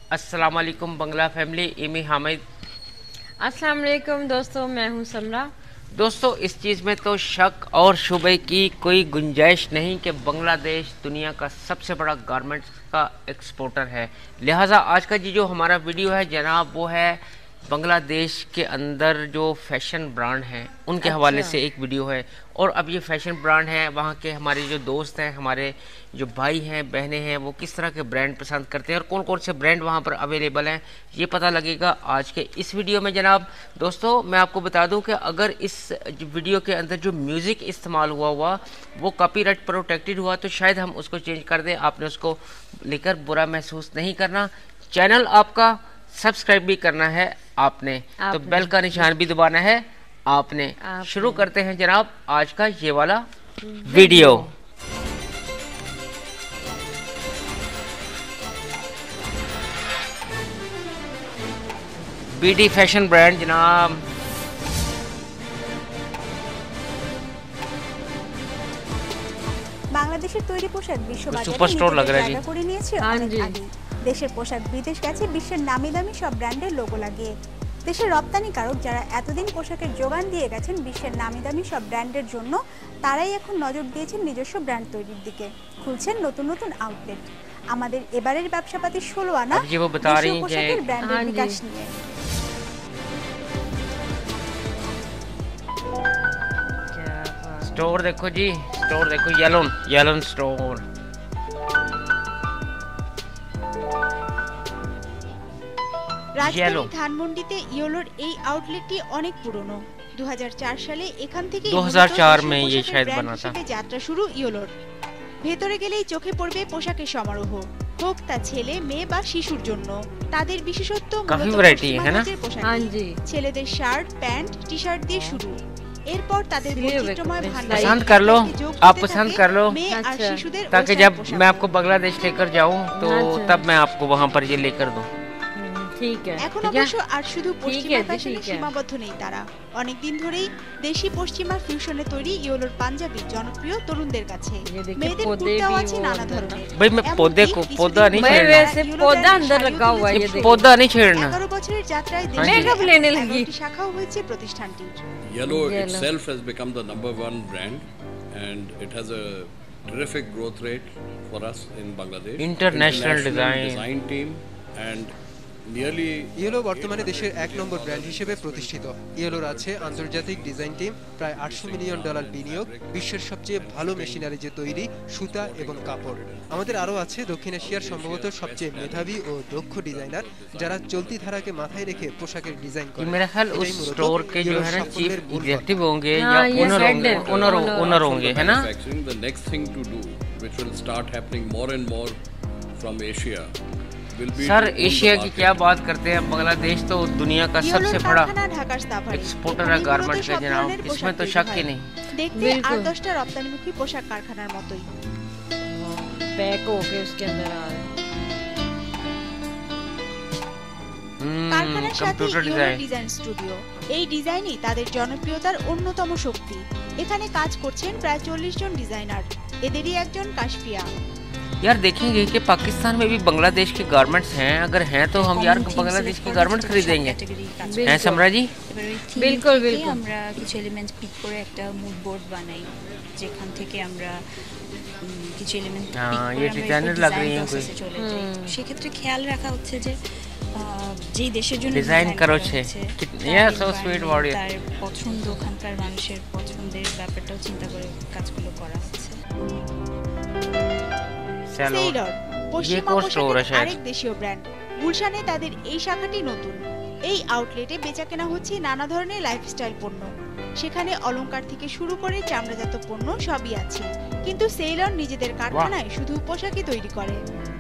अस्सलाम वालेकुम बंगला family, Emmy Hamid. अस्सलाम वालेकुम दोस्तों, मैं हूं समरा। दोस्तों, इस चीज़ में तो शक और शुबे की कोई गुंजाइश नहीं कि बांग्लादेश दुनिया का सबसे बड़ा गारमेंट्स का एक्सपोर्टर है। लिहाजा आज का जो हमारा वीडियो है जनाब, वो है बांग्लादेश के अंदर जो फैशन ब्रांड हैं उनके हवाले से एक वीडियो है। और अब ये फैशन ब्रांड है, वहाँ के हमारे जो दोस्त हैं, हमारे जो भाई हैं, बहनें हैं, वो किस तरह के ब्रांड पसंद करते हैं और कौन कौन से ब्रांड वहाँ पर अवेलेबल हैं, ये पता लगेगा आज के इस वीडियो में जनाब। दोस्तों, मैं आपको बता दूं कि अगर इस वीडियो के अंदर जो म्यूज़िक इस्तेमाल हुआ वो कॉपीराइट प्रोटेक्टेड हुआ तो शायद हम उसको चेंज कर दें। आपने उसको लेकर बुरा महसूस नहीं करना। चैनल आपका सब्सक्राइब भी करना है आपने, तो बेल का निशान भी दबाना है आपने। शुरू करते हैं जनाब आज का ये वाला वीडियो। बीडी फैशन ब्रांड जनाब। বাংলাদেশের তৈরি পোশাক বিশ্ববাজারে সুপার স্টোর लग रहा है জায়গা করে নিয়েছে অনেক আগে। দেশের পোশাক বিদেশ গেছে বিশ্বের নামি দামি সব ব্র্যান্ডের লোগো লাগিয়ে। দেশের রপ্তানিকারক যারা এতদিন পোশাকের যোগান দিয়ে গেছেন বিশ্বের নামি দামি সব ব্র্যান্ডের জন্য, তারাই এখন নজর দিয়েছেন নিজস্ব ব্র্যান্ড তৈরির দিকে। খুলছেন নতুন নতুন আউটলেট। আমাদের এবারের ব্যবসাপাতি 16 আনা পোশাকের ব্র্যান্ডের বিকাশ নিয়ে। स्टोर देखो जी, स्टोर देखो, येलन स्टोर। রাজধানী ধানমন্ডিতে ইয়োলোর এই আউটলেটটি অনেক পুরনো। 2004 সালে এখান থেকে 2004 में ये शायद बना था। যাত্রা শুরু ইয়োলোর। ভেতরে গেলেই চোখে পড়বে পোশাকের সমারোহ, হোক তা ছেলে, মেয়ে বা শিশুর জন্য। তাদের বিশেষত্ব काफी वैरायटी है ना। ছেলেদের শার্ট, প্যান্ট, টি-শার্ট দিয়ে শুরু। এরপর তাদের বৈচিত্র্যময় ভান্ডার पसंद कर लो, आप पसंद कर लो, अच्छा। ताकि जब मैं आपको बांग्लादेश लेकर जाऊं तो तब मैं आपको वहां पर ये लेकर दूं। ठीक है। এখন অবশ্য আর শুধু পশ্চিমা ফ্যাশনে সীমাবদ্ধ নেই তারা। অনেক দিন ধরেই দেশি পশ্চিমা ফিউশনে তৈরি ইয়োলোর পাঞ্জাবি জনপ্রিয় তরুণদের কাছে। মেয়েদের কুর্তাও আছে নানা ধরনের। भाई मैं पौधे को पौधा नहीं मैं वैसे पौधा अंदर लगा हुआ है, ये देखो पौधा नहीं छेड़ना। 11 বছরের যাত্রায় मेकअप लेने लगी। শাখাও হয়েছে প্রতিষ্ঠানটির। Yellow itself has become the #1 brand and it has a terrific growth rate for us in Bangladesh. International design team and Yellow বর্তমানে দেশের 1 নম্বর ব্র্যান্ড হিসেবে প্রতিষ্ঠিত। ইয়েলোর আছে আন্তর্জাতিক ডিজাইন টিম, প্রায় $800 মিলিয়ন বিনিয়োগ, বিশ্বের সবচেয়ে ভালো মেশিনারি যে তৈরি, সুতা এবং কাপড়। আমাদের আরও আছে দক্ষিণ এশিয়ার সম্ভবত সবচেয়ে মেধাবী ও দক্ষ ডিজাইনার, যারা চলতি ধারাকে মাথায় রেখে পোশাকের ডিজাইন করে। मेरा ख्याल उस स्टोर के जो है ना चीफ एग्जीक्यूटिव होंगे या ओनर होंगे, है ना। The next thing to do, which will start happening more and more from Asia. Sir, Asia की क्या बात करते हैं, बांग्लादेश तो दुनिया का सबसे बड़ा एक्सपोर्टर है गारमेंट्स का जनाब, इसमें तो शक ही नहीं। देखते 8-10টা রপ্তানিমুখী পোশাক কারখানার মতোই। पैक होके उसके अंदर आ रहे কারখানার সাথে ডিজাইন স্টুডিও। এই ডিজাইনই তাদের জনপ্রিয়তার অন্যতম শক্তি। এখানে কাজ করছেন প্রায় 40 জন ডিজাইনার। এদেরই একজন কাশফিয়া। यार देखेंगे कि पाकिस्तान में भी बांग्लादेश के गारमेंट्स हैं, अगर हैं तो हम यार बांग्लादेश के गारमेंट्स खरीदेंगे, हैं समरा जी? बिल्कुल बिल्कुल। আমরা কিছু এলিমেন্ট পিক করে একটা মুড বোর্ড বানাই, যেখান থেকে আমরা কিছু এলিমেন্ট পিক করে ये ডিজাইনার लग रही हैं कोई। সেক্ষেত্রে খেয়াল রাখা হচ্ছে যে যেই দেশের জন্য ডিজাইন করছে ইয়া সো সুইট বডি, তার পছন্দ, ওখানকার মানুষের পছন্দের ব্যাপারটাও চিন্তা করে কাজগুলো করা হচ্ছে। সেলর পশ্চিমা পোশাকের আরেক দেশীয় ব্র্যান্ড। গুলশানে তাদের এই শাখাটি নতুন। এই আউটলেটে বেচাকেনা হচ্ছে নানা ধরনের লাইফস্টাইল পণ্য। সেখানে অলংকার থেকে শুরু করে চামড়াজাত পণ্য সবই আছে। কিন্তু সেলর নিজেদের কারখানায় শুধু পোশাকই তৈরি করে।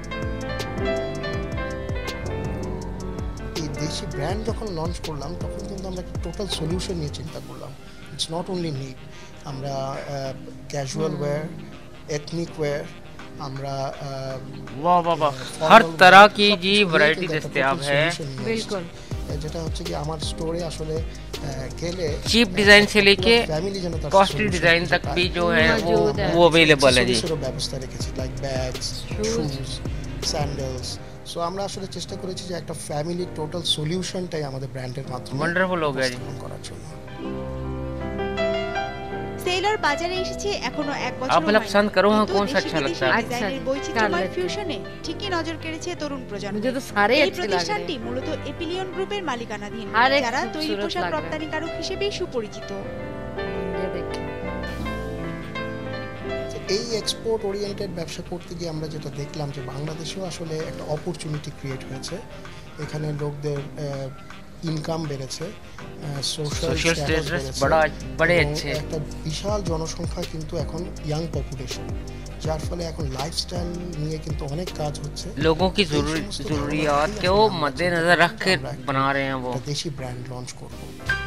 এই দেশি ব্র্যান্ড যখন লঞ্চ করলাম তখন কিন্তু আমরা একটা টোটাল সলিউশন নিয়ে চিন্তা করলাম। ইটস নট অনলি নিড, আমরা ক্যাজুয়াল ওয়্যার, এথনিক ওয়্যার, আমরা वाह वाह वाह, हर तरह की जी वैरायटी दस्तयाब है। बिल्कुल। যেটা হচ্ছে কি আমার স্টোরে আসলে গেলে चीप डिजाइन से लेके कॉस्टली डिजाइन तक भी जो है वो अवेलेबल है जी। ব্যবস্থা রেখেছি, like bags, shoes, sandals, so আমরা আসলে চেষ্টা করেছি যে একটা ফ্যামিলি টোটাল সলিউশনটাই আমাদের ব্র্যান্ডের মাধ্যমে वंडरफुल हो गया जी। উপস্থাপন করার জন্য। সেলর বাজারে এসেছে এখনো এক বছর आप मतलब पसंद करो हाँ कौन सा अच्छा लगता है? अच्छा, বৈচিত্র্যময় Scarlett। ফিউশনে ঠিকই নজর কেড়েছে তরুণ প্রজন্ম। मुझे तो सारे এই अच्छे लग रहे প্রতিষ্ঠানটি हैं। মূলত এপিলিয়ন গ্রুপের মালিকানাধীন, हर एक যারা তৈরি खूबसूरत পোশাক लग रहा है। রপ্তানিকারক হিসেবেই সুপরিচিত। ये देखिए এই এক্সপোর্ট ওরিয়েন্টেড ব্যবসা করতে গিয়ে আমরা যেটা দেখলাম যে বাংলাদেশেও আসলে একটা অপরচুনিটি ক্রিয়েট হয়েছে। এখানে লোকদের ইনকাম বেড়েছে, সোশ্যাল Social স্ট্যাটাস status বেড়েছে, बड़े এবং अच्छे। একটা বিশাল জনসংখ্যা কিন্তু এখন ইয়াং পপুলেশন, যার ফলে এখন লাইফস্টাইল নিয়ে কিন্তু অনেক কাজ হচ্ছে। लोगों की এই সমস্ত जरूरियात ধারণা को থেকে আমরা मद्देनजर रख के আমরা একটা बना रहे हैं वो। দেশি ব্র্যান্ড লঞ্চ করব।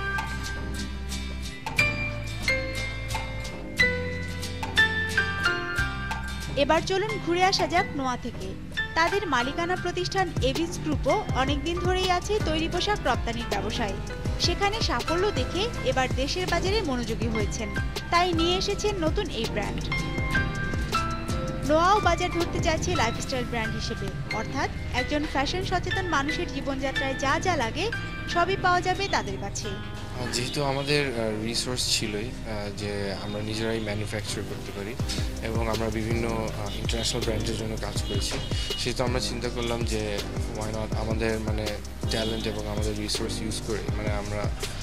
এবার চলুন ঘুরে আসা যাক নোয়া থেকে। তাদের মালিকানা প্রতিষ্ঠান এভিস গ্রুপও অনেকদিন ধরেই আছে তৈরি পোশাক রপ্তানির ব্যবসায়। সেখানে সাফল্য দেখে এবার দেশের বাজারে মনোযোগী হয়েছেন, তাই নিয়ে এসেছেন নতুন এই ব্র্যান্ড। নোয়াও বাজার ধরতে চাইছে লাইফস্টাইল ব্র্যান্ড হিসেবে, অর্থাৎ একজন ফ্যাশন সচেতন মানুষের জীবনযাত্রায় যা যা লাগে সবই পাওয়া যাবে তাদের কাছে। যেহেতু আমাদের রিসোর্স ছিলই যে আমরা নিজেরাই ম্যানুফ্যাকচার করতে পারি এবং আমরা বিভিন্ন ইন্টারন্যাশনাল ব্র্যান্ডের জন্য কাজ করেছি, সেহেতু আমরা চিন্তা করলাম যে ওয়াই নট আমাদের মানে ট্যালেন্ট এবং আমাদের রিসোর্স ইউজ করে মানে আমরা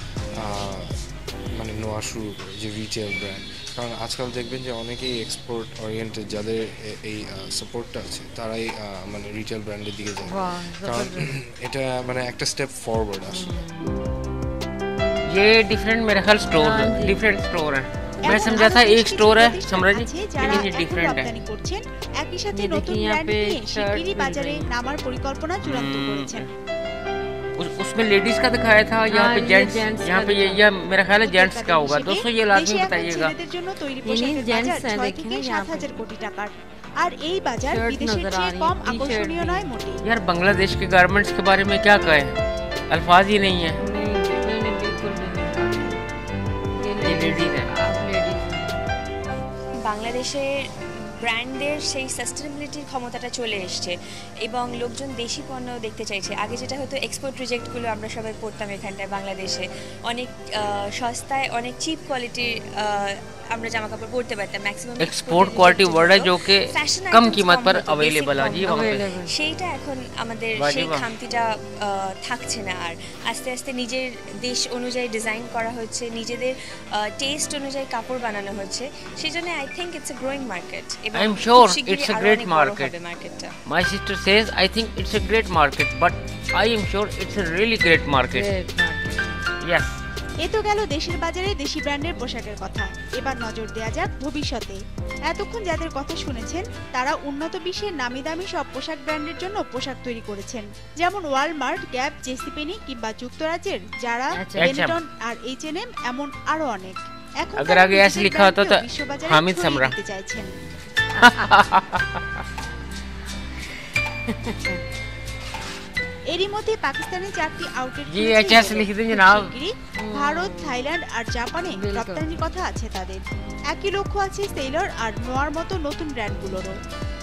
মানে নেওয়া শুরু করি যে রিটেল ব্র্যান্ড। কারণ আজকাল দেখবেন যে অনেকেই এক্সপোর্ট ওরিয়েন্টেড, যাদের এই সাপোর্টটা আছে তারাই মানে রিটেল ব্র্যান্ডের দিকে যায়, वाह কারণ जबरदस्त। এটা মানে একটা স্টেপ ফরওয়ার্ড আসলে। ये डिफरेंट मेरा ख्याल स्टोर हाँ जी। डिफरेंट स्टोर है। मैं এমন समझा আরো था বেশ एक কিছু स्टोर है প্রতিষ্ঠান समरा जी, আছে যারা लेकिन ये এখন डिफरेंट है। রপ্তানি করছেন, একই সাথে ये নতুন देखिए यहाँ ব্র্যান্ড पे নিয়ে शर्ट শিগগিরই मिल বাজারে रही है। নামার পরিকল্পনা চূড়ান্ত করেছেন। उसमें लेडीज का दिखाया था, यहाँ हाँ, पे ये जेंट्स, gents यहाँ का पे दिखा। ये मेरा ख्याल है जेंट्स का होगा। হিসেবে दोस्तों ये দেশে लाजमी এখন बताइएगा। ছেলেদের জন্য তৈরি ये পোশাকের नहीं, gents বাজার हैं, 6 देखें থেকে ना यहाँ 7,000 কোটি টাকার। আর এই বাজার शर्ट বিদেশের नजर आ চেয়ে रही কম है, टी-शर्ट আকর্ষণীয় भी। নয় মোটেই। यार बांग्लादेश के गारमेंट्स के बारे में क्या कहें, अल्फाज ही नहीं है। नहीं बिल्कुल भी नहीं। ये लेडीज है। आप लेडीज বাংলাদেশের ব্র্যান্ডের সেই সাস্টেনেবিলিটির ক্ষমতাটা চলে এসছে এবং লোকজন দেশি পণ্য দেখতে চাইছে। আগে যেটা হতো এক্সপোর্ট রিজেক্টগুলো আমরা সবাই পড়তাম এখানটায় বাংলাদেশে, অনেক সস্তায় অনেক চিপ কোয়ালিটির আমরা জামা কাপড় পরতে পারতাম। ম্যাক্সিমাম एक्सपोर्ट क्वालिटी वर्ड है जो कि कम कीमत पर अवेलेबल है जी वहाँ पे। अवेलेबल। সেইটা এখন আমাদের বাহ, সেই বাহ। খামতিটা থাকছে না আর। আস্তে আস্তে নিজের দেশ অনুযায়ী ডিজাইন করা হচ্ছে, নিজেদের টেস্ট অনুযায়ী কাপড় বানানো হচ্ছে। সেই জন্য I think it's a growing market এবং I am sure খুব শিগগিরই it's a আরো great অনেক বড় market. হবে মার্কেটটা। My sister says I think it's a great market, but I am sure it's a really great market. Great market। Yes. এ তো গেল দেশের বাজারে দেশি ব্র্যান্ডের পোশাকের কথা। এবার নজর দেয়া যাক ভবিষ্যতে। এতক্ষণ যাদের কথা শুনেছেন তারা উন্নত বিশ্বের নামি দামি সব পোশাক ব্র্যান্ডের জন্য পোশাক তৈরি করেছেন, যেমন ওয়ালমার্ট, গ্যাপ, জেসিপেনি কিংবা যুক্তরাজ্যের যারা, আচ্ছা। বেনেটন আর H&M, এমন আরো অনেক। এখন अगर তারা आगे ऐसे নিজেদের लिखा होता तो ব্র্যান্ডকেও বিশ্ববাজারে हामिद ছড়িয়ে समरा। দিতে চাইছেন। এরই মধ্যে পাকিস্তানের 4টি আউটলেট জি, খুলেছে HS ইয়েলো। লিখে দিন খুব জনাব। শিগগিরই ভারত, থাইল্যান্ড আর জাপানে বিলকুল। রপ্তানির কথা আছে তাদের। একই লক্ষ্য আছে সেলর আর নোয়ার মতো নতুন ব্র্যান্ডগুলোরও।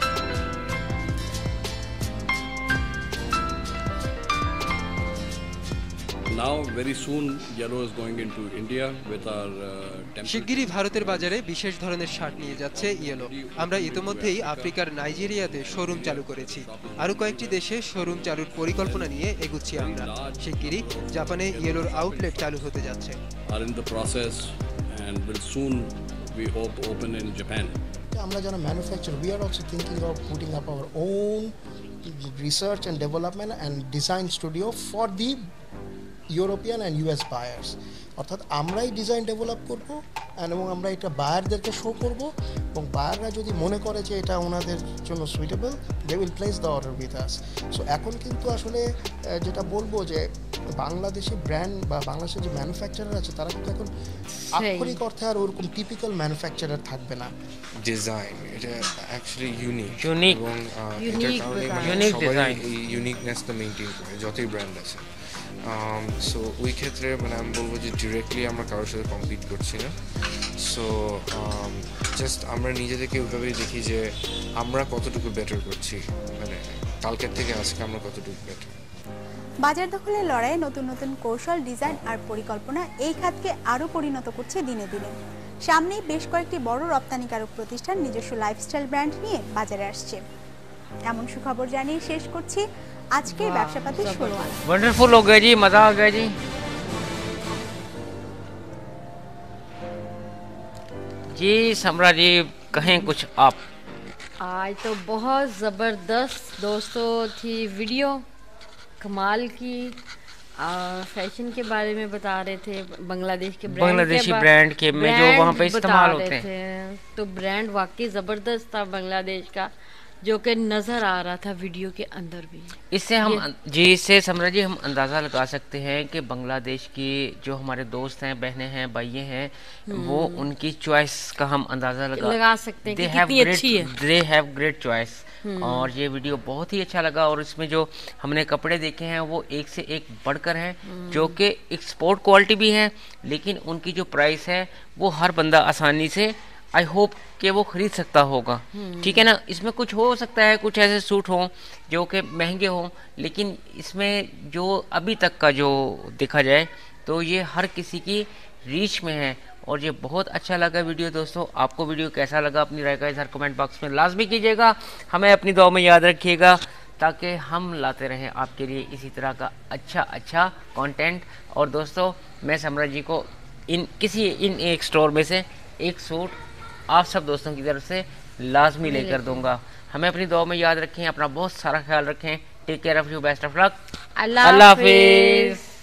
Now, very soon, Yellow is going into India with our temple. শিগগিরই ভারতের বাজারে বিশেষ ধরনের শার্ট নিয়ে যাচ্ছে ইয়েলো। আমরা ইতোমধ্যেই আফ্রিকার নাইজেরিয়াতে শোরুম চালু করেছি, আরও কয়েকটি দেশে শোরুম চালুর পরিকল্পনা নিয়ে এগুচ্ছি আমরা। শিগগিরই জাপানে ইয়েলোর আউটলেট চালু হতে যাচ্ছে। Are in the process and will soon, we hope, open in Japan. আমরা যারা manufacture, we are also thinking of putting up our own research and development and design studio for the European and US buyers. অর্থাৎ আমরাই design develop করবো এবং আমরা এটা বায়ারদেরকে show করব, এবং বায়াররা যদি মনে করে যে এটা ওনাদের জন্য suitable, they will place the order with us. So এখন কিন্তু আসলে যেটা বলবো যে বাংলাদেশি ব্র্যান্ড বা বাংলাদেশের যে ম্যানুফ্যাকচারার আছে তারা কিন্তু এখন আক্ষরিক অর্থে আর ওরকম টিপিক্যাল ম্যানুফ্যাকচারার থাকবে না। ডিজাইন এটা অ্যাকচুয়ালি ইউনিক Unique. এবং এটার Unique কারণে design. মানে Unique সবাই design. এই ইউনিকনেসটা মেনটেন করে যতই ব্র্যান্ড আছে। সো ওই ক্ষেত্রে মানে আমি বলবো যে ডিরেক্টলি আমরা কারোর সাথে কম্পিট করছি না, সো জাস্ট আমরা নিজেদেরকে ওইভাবেই দেখি যে আমরা কতটুকু বেটার করছি, মানে কালকের থেকে আজকে আমরা কতটুকু বেটার। বাজার দখলের লড়াইয়ে নতুন নতুন কৌশল, ডিজাইন আর পরিকল্পনা এই খাতকে আরও পরিণত করছে দিনে দিনে। সামনেই বেশ কয়েকটি বড় রপ্তানিকারক প্রতিষ্ঠান নিজস্ব লাইফস্টাইল ব্র্যান্ড নিয়ে বাজারে আসছে। এমন সুখবর জানিয়ে শেষ করছি আজকের ব্যবসাপাতি শুরুয়াত। वंडरफुल हो गया जी, मज़ा आ गया जी। जी समरा जी कहें कुछ आप। आज तो बहुत ज़बरदस्त दोस्तों थी वीडियो, कमाल की। फैशन के बारे में बता रहे थे, बांग्लादेश के बांग्लादेशी ब्रांड के में जो वहाँ पे इस्तेमाल होते हैं, तो ब्रांड वाकई ज़बरदस्त था बांग्लादेश का, जो कि नज़र आ रहा था वीडियो के अंदर भी। इससे हम इससे समरा जी हम अंदाज़ा लगा सकते हैं कि बांग्लादेश की जो हमारे दोस्त हैं, बहनें हैं, भाई हैं, वो उनकी चॉइस का हम अंदाज़ा लगा सकते हैं कि कितनी अच्छी है। They have great choice. और ये वीडियो बहुत ही अच्छा लगा। और इसमें जो हमने कपड़े देखे हैं वो एक से एक बढ़कर हैं, जो कि एक्सपोर्ट क्वालिटी भी हैं, लेकिन उनकी जो प्राइस है वो हर बंदा आसानी से आई होप कि वो खरीद सकता होगा। ठीक है ना। इसमें कुछ हो सकता है, कुछ ऐसे सूट हों जो कि महंगे हों, लेकिन इसमें जो अभी तक का जो देखा जाए तो ये हर किसी की रीच में है। और ये बहुत अच्छा लगा वीडियो दोस्तों। आपको वीडियो कैसा लगा अपनी राय का इज़हार कमेंट बॉक्स में लाजमी कीजिएगा। हमें अपनी दुआ में याद रखिएगा ताकि हम लाते रहें आपके लिए इसी तरह का अच्छा कंटेंट। और दोस्तों मैं समरा जी को इन एक स्टोर में से एक सूट आप सब दोस्तों की तरफ से लाजमी लेकर दूंगा। हमें अपनी दुआ में याद रखें, अपना बहुत सारा ख्याल रखें। Take care of you, best of luck, अल्लाह हाफिज़।